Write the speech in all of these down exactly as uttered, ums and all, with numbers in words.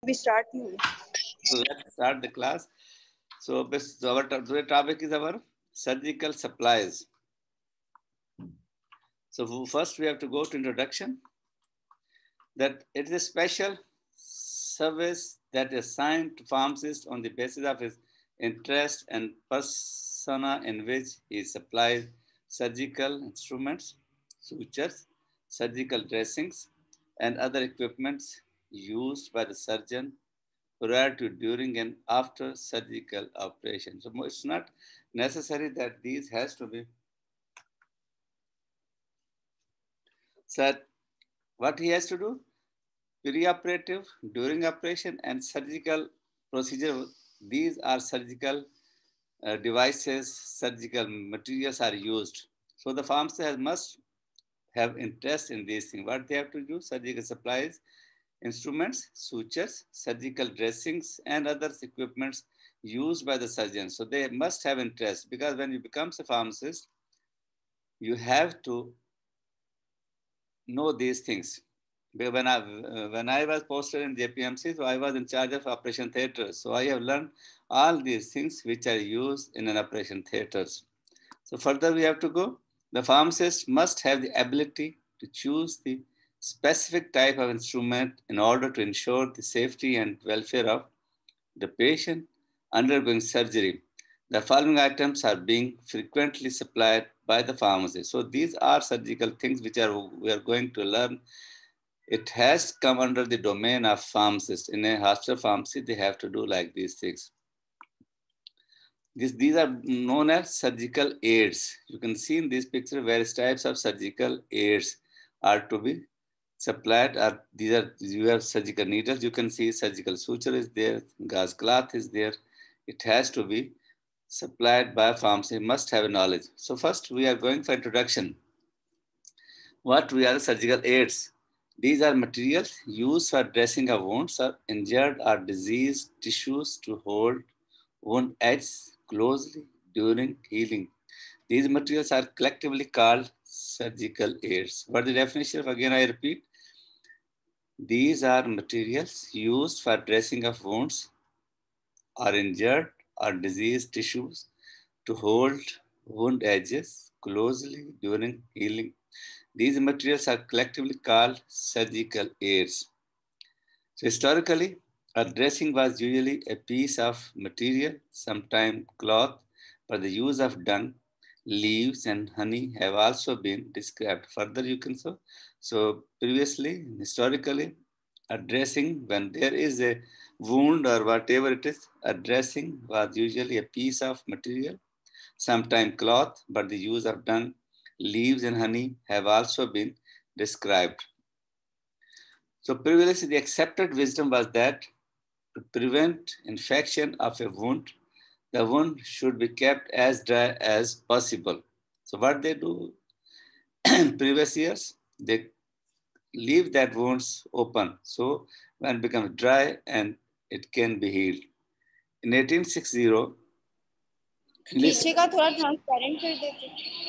We start now. So let's start the class. So this, our today's topic is our surgical supplies. So first we have to go to introduction. That it is a special service that is assigned to pharmacist on the basis of his interest and persona in which he supplies surgical instruments, sutures, surgical dressings, and other equipments used by the surgeon prior to, during, and after surgical operation. So it's not necessary that these has to be said. What he has to do? Perioperative, during operation, and surgical procedure. These are surgical uh, devices, surgical materials are used. So the pharmacist has must have interest in these things. What they have to do? Surgical supplies, instruments, sutures, surgical dressings, and other equipments used by the surgeon. So they must have interest, because when you become a pharmacist, you have to know these things. When I, uh, when I was posted in J P M C, so I was in charge of operation theaters. So I have learned all these things which are used in an operation theaters. So further we have to go. The pharmacist must have the ability to choose the specific type of instrument in order to ensure the safety and welfare of the patient undergoing surgery. The following items are being frequently supplied by the pharmacist. So these are surgical things which are we are going to learn. It has come under the domain of pharmacists. In a hospital pharmacy, they have to do like these things. This, these are known as surgical aids. You can see in this picture various types of surgical aids are to be supplied. Are, these are, you have surgical needles, you can see surgical suture is there, gauze cloth is there. It has to be supplied by a pharmacy, must have a knowledge. So first we are going for introduction. What we are surgical aids? These are materials used for dressing of wounds or injured or diseased tissues to hold wound edges closely during healing. These materials are collectively called surgical aids. What is the definition of, again I repeat, these are materials used for dressing of wounds or injured or diseased tissues to hold wound edges closely during healing. These materials are collectively called surgical aids. So historically, a dressing was usually a piece of material, sometimes cloth, but the use of dung, leaves, and honey have also been described. Further, you can so. So previously, historically, a dressing, when there is a wound or whatever it is, a dressing was usually a piece of material, sometimes cloth, but the use of dung, leaves, and honey have also been described. So previously, the accepted wisdom was that to prevent infection of a wound, the wound should be kept as dry as possible. So what they do in previous years, they leave that wounds open. So when it becomes dry and it can be healed. In eighteen sixty, English, पीछे का थोड़ा transparent कर देते.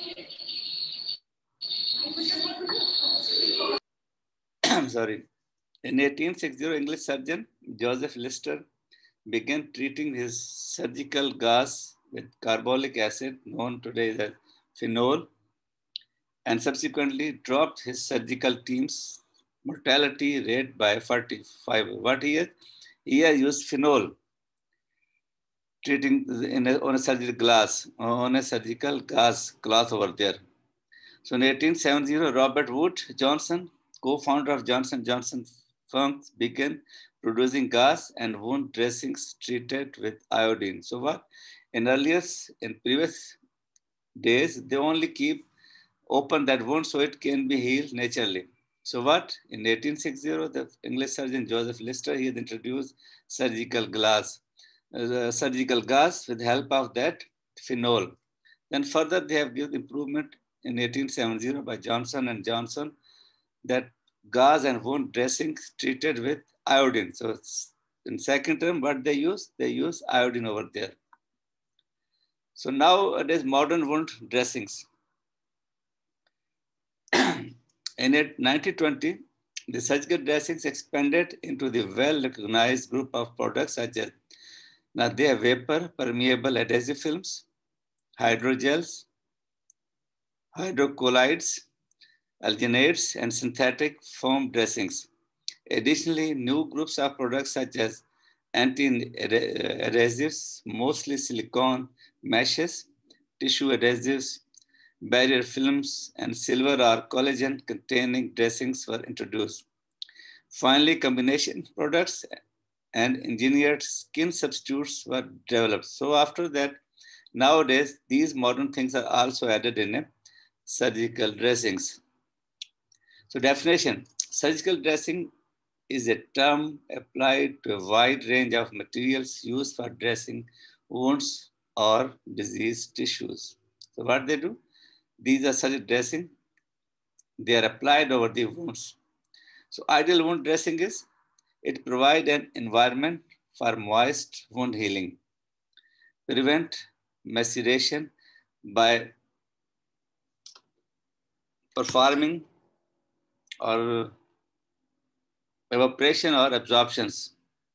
I'm sorry. In eighteen sixty, English surgeon Joseph Lister began treating his surgical gauze with carbolic acid, known today as phenol, and subsequently dropped his surgical team's mortality rate by forty-five. What he has? He has used phenol treating in a, on a surgical glass, on a surgical gas cloth over there. So in eighteen seventy, Robert Wood Johnson, co-founder of Johnson and Johnson firms, began producing gas and wound dressings treated with iodine. So what? In earlier, in previous days, they only keep open that wound so it can be healed naturally. So what? In eighteen sixty, the English surgeon Joseph Lister, he had introduced surgical glass, uh, surgical gas with help of that phenol. Then further, they have given improvement in eighteen seventy by Johnson and Johnson that gauze and wound dressings treated with iodine. So in second term, what they use? They use iodine over there. So nowadays, modern wound dressings. In nineteen twenty, The surgical dressings expanded into the well-recognized group of products such as, now they have vapor, permeable adhesive films, hydrogels, hydrocolloids, alginates, and synthetic foam dressings. Additionally, new groups of products such as anti-adhesives, mostly silicone meshes, tissue adhesives, barrier films, and silver or collagen-containing dressings were introduced. Finally, combination products and engineered skin substitutes were developed. So after that, nowadays, these modern things are also added in surgical dressings. So definition, surgical dressing is a term applied to a wide range of materials used for dressing wounds or diseased tissues. So what they do? These are surgical dressing. They are applied over the wounds. So ideal wound dressing is, it provides an environment for moist wound healing, prevent maceration by performing or evaporation or absorptions,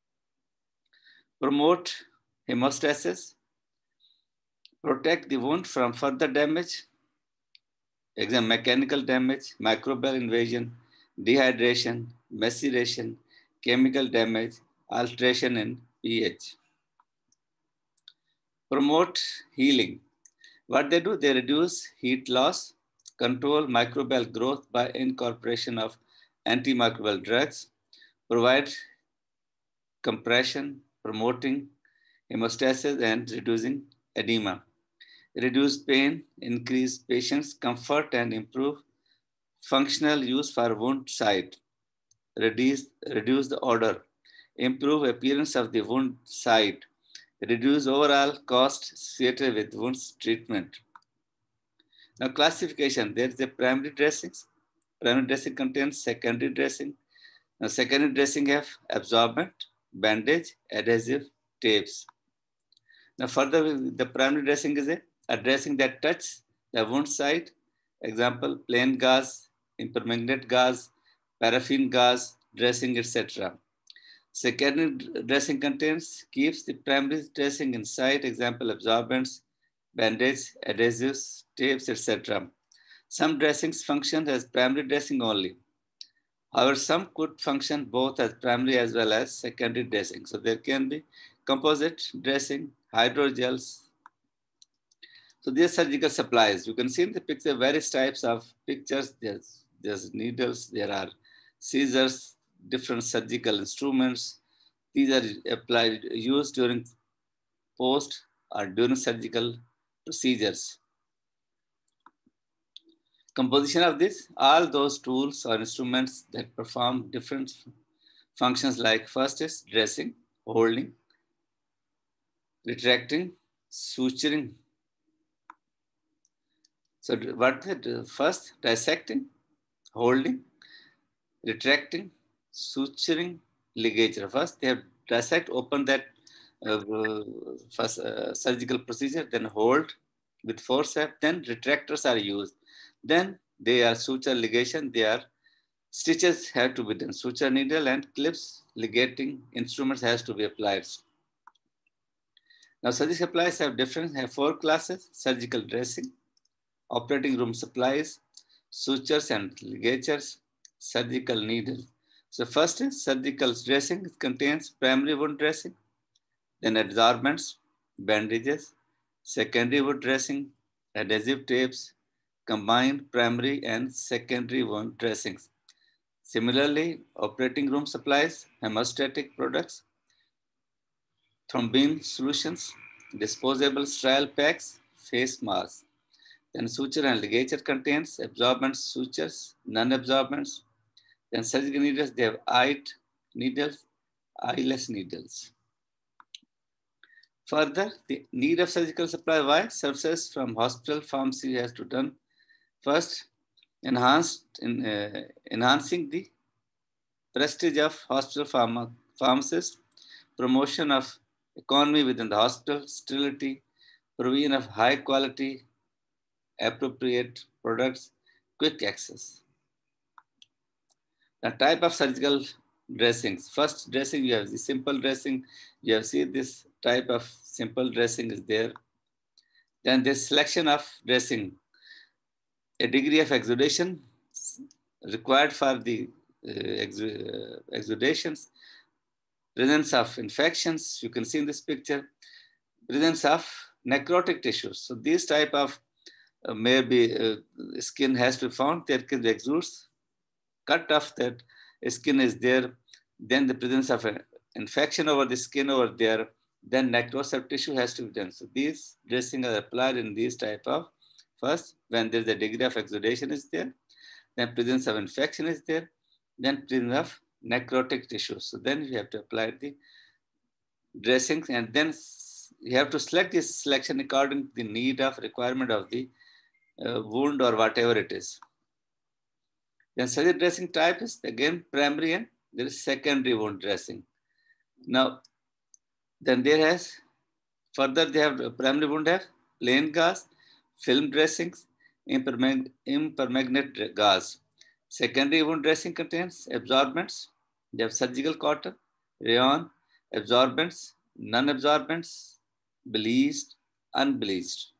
promote hemostasis, protect the wound from further damage, example mechanical damage, microbial invasion, dehydration, maceration, chemical damage, alteration in pH. Promote healing. What they do, they reduce heat loss, control microbial growth by incorporation of antimicrobial drugs, provide compression, promoting hemostasis and reducing edema, reduce pain, increase patient's comfort and improve functional use for wound site, reduce, reduce the odor, improve appearance of the wound site, reduce overall cost associated with wounds treatment. Now classification, there is a primary dressings. Primary dressing contains secondary dressing. Now secondary dressing have absorbent, bandage, adhesive, tapes. Now further, the primary dressing is a, a dressing that touches the wound site. Example, plain gauze, impermanganate gauze, paraffin gauze, dressing, et cetera. Secondary dressing contains, keeps the primary dressing inside. Example, absorbents, bandage, adhesives, tapes, et cetera. Some dressings function as primary dressing only. However, some could function both as primary as well as secondary dressing. So there can be composite dressing, hydrogels. So these surgical supplies, you can see in the picture various types of pictures. There's, there's needles, there are scissors, different surgical instruments. These are applied, used during post or during surgical procedures. Composition of this, all those tools or instruments that perform different functions, like first is dressing, holding, retracting, suturing. So what the first, dissecting, holding, retracting, suturing, ligature. First they have dissect, open that uh, first uh, surgical procedure, then hold with forceps, then retractors are used. Then they are suture, ligation, they are stitches have to be done. Suture needle and clips, ligating instruments has to be applied. Now surgical supplies have different, have four classes: surgical dressing, operating room supplies, sutures and ligatures, surgical needle. So first is surgical dressing. It contains primary wound dressing, then adsorbents, bandages, secondary wound dressing, adhesive tapes, combined primary and secondary wound dressings. Similarly, operating room supplies, hemostatic products, thrombin solutions, disposable sterile packs, face masks. Then suture and ligature contains absorbent sutures, non-absorbents. Then surgical needles, they have eyed needles, eyeless needles. Further, the need of surgical supply, why? Services from hospital pharmacy has to done. First, enhanced in uh, enhancing the prestige of hospital pharma, pharmacists, promotion of economy within the hospital, sterility, provision of high quality, appropriate products, quick access. The type of surgical dressings. First dressing, you have the simple dressing. You have seen this type of simple dressing is there. Then this selection of dressing, a degree of exudation required for the uh, exu- uh, exudations, presence of infections, you can see in this picture, presence of necrotic tissues. So these type of uh, maybe uh, skin has to be found, there can be exudes, cut off that skin is there, then the presence of an infection over the skin over there, then necrosis of tissue has to be done. So these dressing are applied in these type of, first, when there's a degree of exudation is there, then presence of infection is there, then presence of necrotic tissue. So then you have to apply the dressings, and then you have to select this selection according to the need of requirement of the uh, wound or whatever it is. Then surgery dressing type is again primary and there is secondary wound dressing. Now, then there has, further they have primary wound have plain gauze, film dressings, impermag impermanganate gauze. Secondary wound dressing contains absorbents. They have surgical cotton, rayon, absorbents, non-absorbents, bleached, unbleached.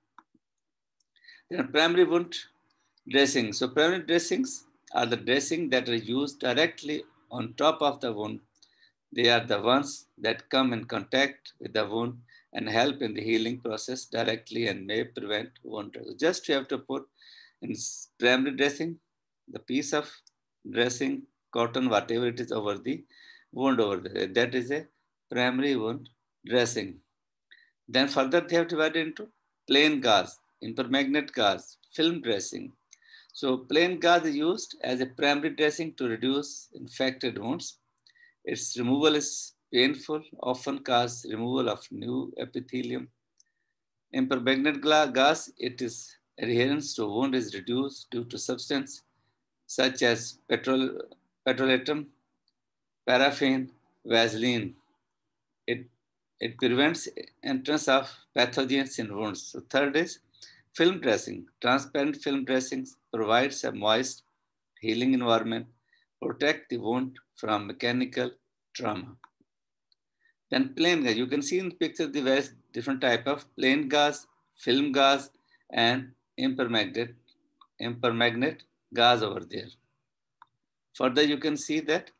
Then primary wound dressing. So primary dressings are the dressing that are used directly on top of the wound. They are the ones that come in contact with the wound and help in the healing process directly and may prevent wound. So just you have to put in primary dressing, the piece of dressing, cotton, whatever it is over the wound over there. That is a primary wound dressing. Then further they have divided into plain gauze, impermanganate gauze, film dressing. So plain gauze is used as a primary dressing to reduce infected wounds. Its removal is painful, often cause removal of new epithelium. Impermanganate gauze, it is adherence to wound is reduced due to substance such as petrol, petrolatum, paraffin, Vaseline. It, it prevents entrance of pathogens in wounds. So third is film dressing. Transparent film dressings provides a moist, healing environment, protect the wound from mechanical trauma. Then plain gauze. You can see in the picture the various different type of plain gauze, film gauze, and impermanganate, impermanganate gauze over there. Further, you can see that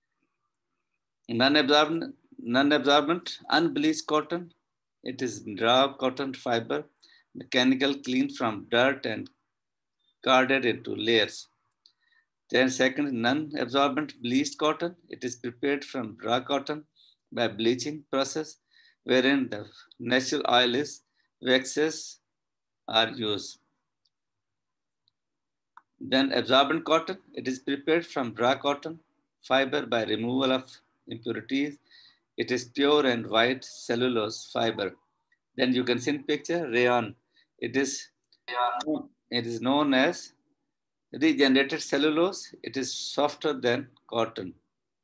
non-absorbent, non-absorbent, unbleached cotton. It is raw cotton fiber, mechanical cleaned from dirt and carded into layers. Then second, non-absorbent bleached cotton. It is prepared from raw cotton by bleaching process, wherein the natural oil is waxes are used. Then absorbent cotton. It is prepared from raw cotton fiber by removal of impurities. It is pure and white cellulose fiber. Then you can see in picture rayon. It is it is known as regenerated cellulose. It is softer than cotton.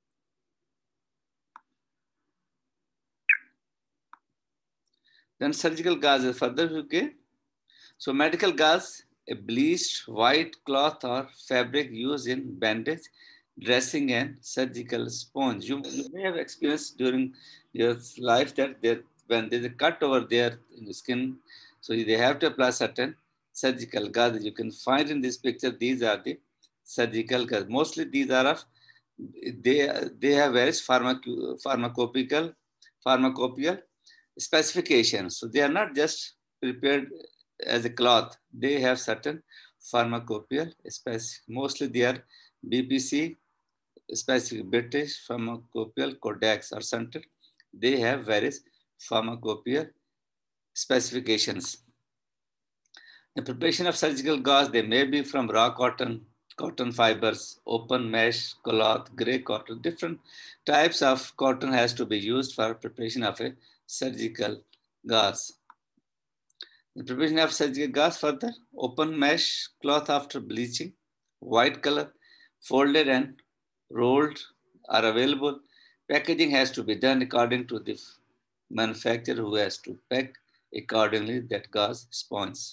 Then surgical gauze further, okay. So medical gauze, a bleached white cloth or fabric used in bandage, dressing, and surgical sponge. You, you may have experienced during your life that there, when there's a cut over there in the skin, so they have to apply certain surgical gauze. You can find in this picture, these are the surgical gauze. Mostly these are of, they, they have various pharmac pharmacopical, pharmacopoeial specifications. So they are not just prepared as a cloth. They have certain pharmacopoeial specific. Mostly they are B P C, specific British Pharmacopoeial Codex or Center. They have various pharmacopoeial specifications. The preparation of surgical gauze, they may be from raw cotton, cotton fibers, open mesh, cloth, gray cotton. Different types of cotton has to be used for preparation of a surgical gauze. The preparation of surgical gauze further, open mesh cloth after bleaching, white color, folded and rolled are available. Packaging has to be done according to the manufacturer who has to pack accordingly that gauze sponge.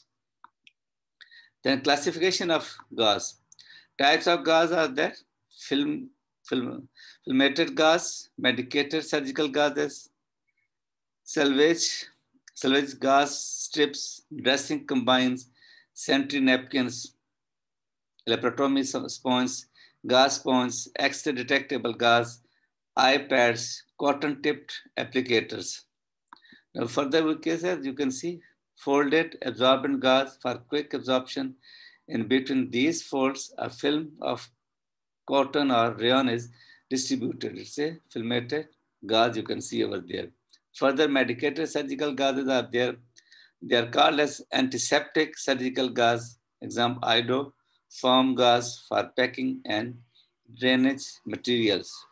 Then classification of gauze. Types of gauze are there, film film, filmated gauze, medicated surgical gauzes, salvage, salvage gauze strips, dressing combines, sentry napkins, laparotomy sponge, gauze sponge, X-ray detectable gauze, eye pads, cotton-tipped applicators. Now further we can say, you can see folded absorbent gauze for quick absorption. In between these folds, a film of cotton or rayon is distributed. It's a filmated gauze you can see over there. Further, medicated surgical gauzes are there. They are called as antiseptic surgical gauze. Example, Ido, foam gauze for packing and drainage materials.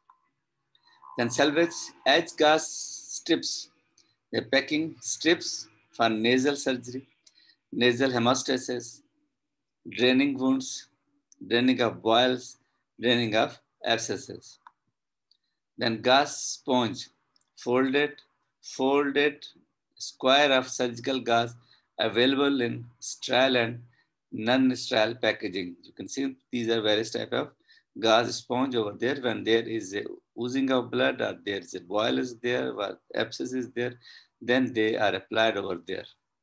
Then salvage edge gauze strips. The packing strips for nasal surgery, nasal hemostasis, draining wounds, draining of boils, draining of abscesses. Then gauze sponge, folded, folded square of surgical gauze available in sterile and non-sterile packaging. You can see these are various type of gauze sponge over there. When there is a oozing of blood or there is a boil is there or abscess is there, then they are applied over there.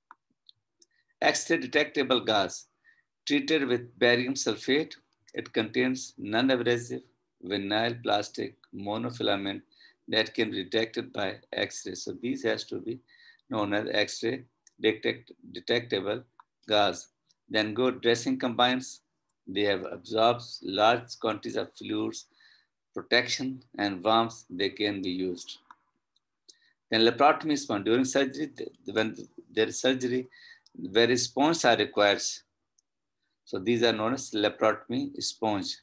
X-ray detectable gauze, treated with barium sulfate. It contains non-abrasive vinyl plastic monofilament that can be detected by X-ray. So these has to be known as X-ray detect, detectable gauze. Then go dressing combines. They have absorbed large quantities of fluids, protection and warmth. They can be used. Then laparotomy sponge. During surgery, when there is surgery, various sponges are required. So these are known as laparotomy sponge.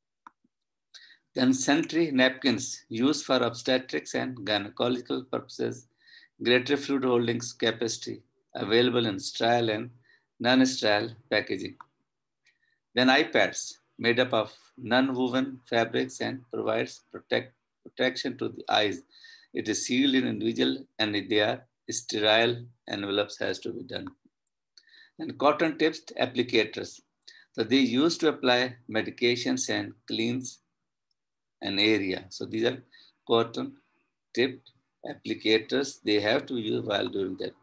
Then sentry napkins used for obstetrics and gynecological purposes, greater fluid holding capacity, available in sterile and non-sterile packaging. Then eye pads made up of non-woven fabrics and provides protect, protection to the eyes. It is sealed in individual and they are sterile envelopes has to be done. And cotton tipped applicators. So they used to apply medications and cleans an area. So these are cotton tipped applicators they have to use while doing that